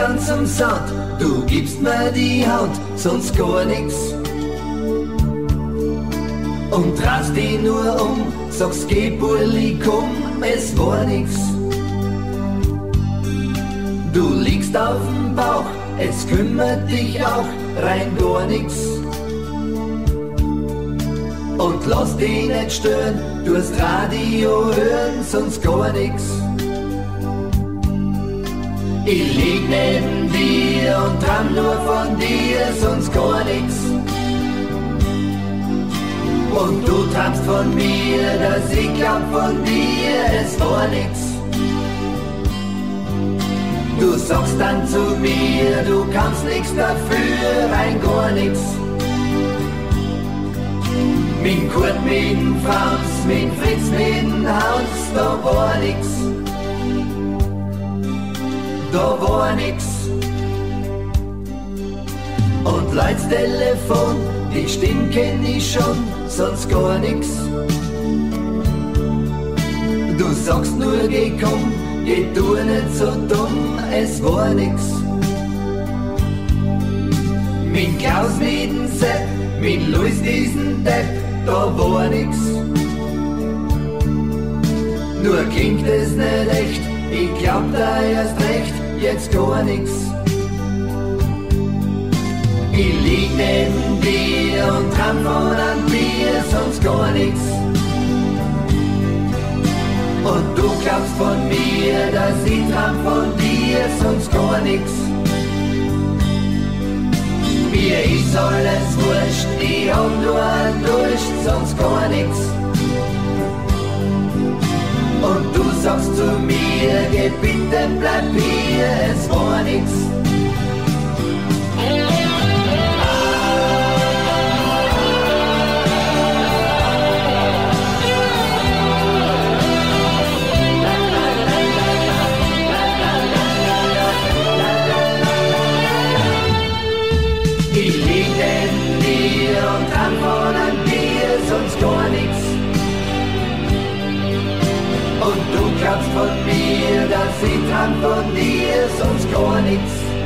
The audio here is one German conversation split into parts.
ganz umsonst, du gibst mir die Hand, sonst gar nix. Und drehst dich nur um, sagst geh Burli, komm, es war nix. Du liegst auf dem Bauch, es kümmert dich auch rein gar nix. Und lass dich nicht stören, du hast Radio hören, sonst gar nix. Ich lieg neben dir und träum nur von dir, sonst gar nix. Und du träumst von mir, dass ich glaub von dir, es war nix. Du sagst dann zu mir, du kannst nix dafür, rein gar nix. Mit Kurt, mit Franz, mit Fritz, mit Hans, da war nix. Da war nix. Und Leut's Telefon, die Stimme kenn ich schon, sonst gar nix. Du sagst nur geh komm, geh du nicht so dumm, es war nix. Mit Klaus, mit dem Sepp, mit Luis diesen Depp, da war nix. Nur klingt es nicht echt, ich glaub da erst recht, jetzt gar nix. Ich lieg neben dir und träum von einem Bier, sonst gar nix. Und du glaubst von mir, dass ich träum von dir, sonst gar nix. Mir ist alles wurscht, ich hab nur einen Durst, sonst gar nix. Und du sagst zu mir, geh bitte bleib hier, es war nix. Ich lieg neben dir und träum von einem Bier, sonst gar nix. Und du glaubst von mir, dass ich träum von dir, sonst gar nix.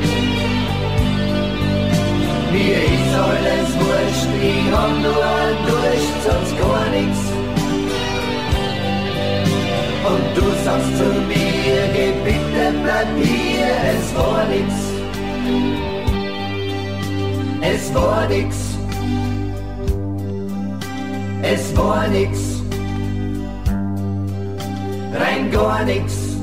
Mir ist alles wurscht, ich hab nur einen Durst, sonst gar nix. Und du sagst zu mir, geh bitte bleib hier, es war nix. Es war nix. Es war nix. Rein gar nix.